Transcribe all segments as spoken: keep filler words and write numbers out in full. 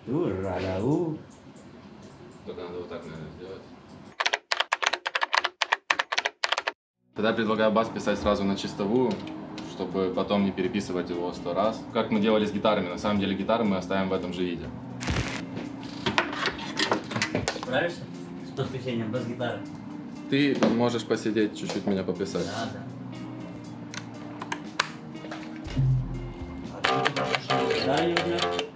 Ура-ля-у. Только надо вот так, наверное, сделать. Тогда я предлагаю бас писать сразу на чистовую, чтобы потом не переписывать его сто раз. Как мы делали с гитарами. На самом деле гитары мы оставим в этом же виде. Справишься с подключением бас-гитары? Ты можешь посидеть, чуть-чуть меня пописать. Да, да. Далее уже.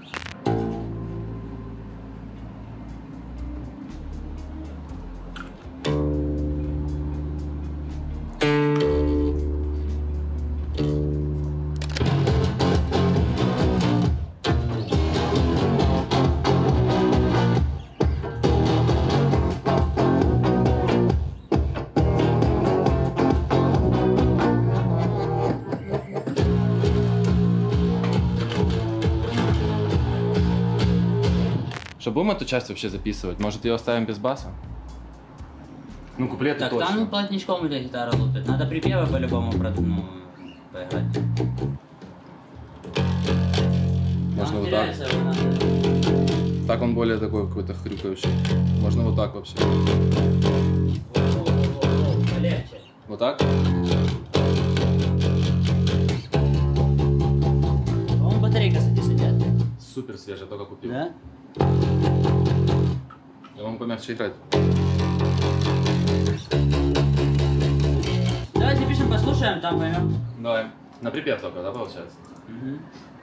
Что, будем эту часть вообще записывать? Может, ее оставим без баса? Ну, куплеты Так, точно. там ну, плотничком или гитара лупит. Надо припевы по-любому ну, поиграть. Можно там вот так. Его надо... Так он более такой какой-то хрюкающий. Можно вот так вообще. О-о-о-о, полегче. Вот так? По-моему, батарейка садится. Супер свежая, только купил. Да? Я вам помягче играть. Давайте пишем, послушаем, там поймем. Давай. На припев только, да, получается? Угу.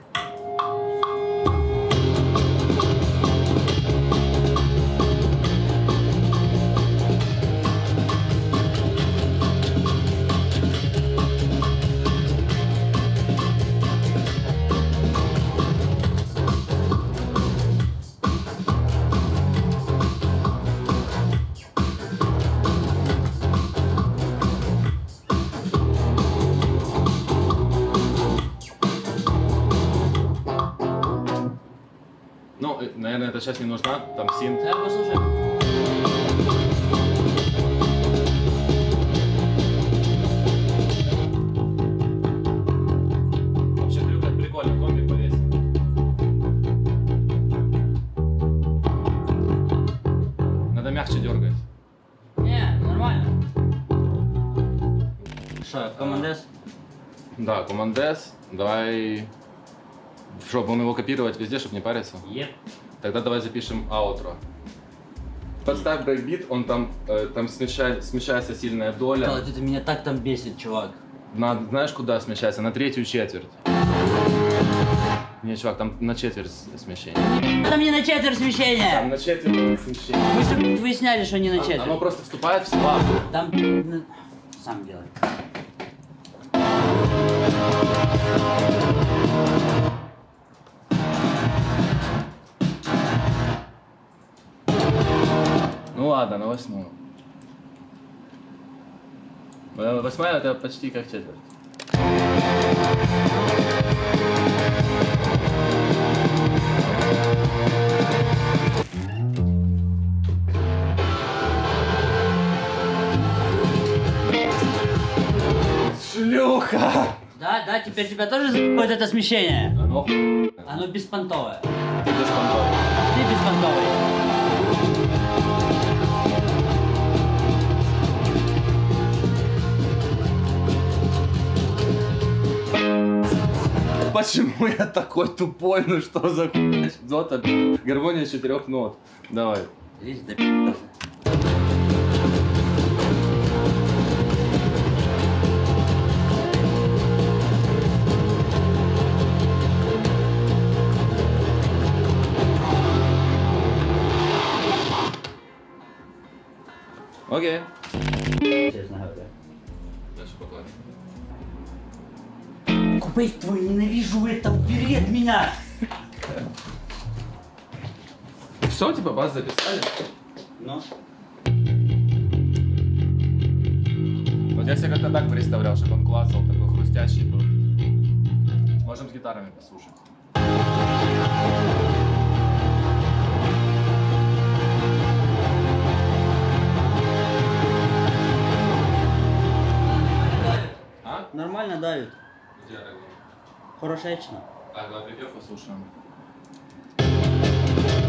Ну, наверное, эта часть не нужна, там синт. Давай послушаем. Вообще хрюкать прикольно, комбик повесить. Надо мягче дергать. Не, нормально. Что, командес? Да, командес. Давай, чтобы он его копировать везде, чтобы не париться. Еп. Тогда давай запишем аутро. Подставь брейкбит, он там, э, там смещай, смещается сильная доля. Да, это меня так там бесит, чувак. Надо, знаешь, куда смещается? На третью четверть. Не, чувак, там на четверть смещение. Там не на четверть смещения. Там на четверть смещение. Вы же выясняли, что не на четверть. Оно просто вступает в слабо. Там сам делай. Ну ладно, на восьмую. Восьмая это почти как четверть. Шлюха! Да, да, теперь тебя тоже за***ет это смещение. Оно Оно беспонтовое. ты беспонтовый. Ты беспонтовый. Почему я такой тупой? Ну что за хуйня? Дота, гармония четырех нот. Давай. Здесь до пи***ца. Окей. Честно говоря. Дальше покладем. Купейт твой, ненавижу это, убери от меня! Все, типа бас записали? Ну? Вот я себе как-то так представлял, чтобы он классал, такой хрустящий был. Можем с гитарами послушать. А? Нормально давит. Где регу? Хорошечно. А, давай припев послушаем.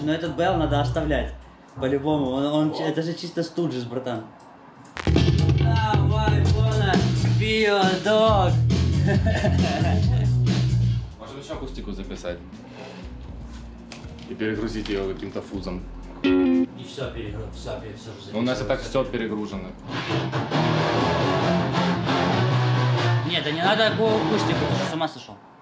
Слушай, ну этот Белл надо оставлять. По-любому. Он, он, это же чисто студжис, братан. Давай, Бона! Биодок! Можем еще акустику записать. И перегрузить ее каким-то фузом. И все перегрузить, все, все, все. Ну, у нас и так все перегружено. Нет, да не надо акустику, ты же с ума сошел.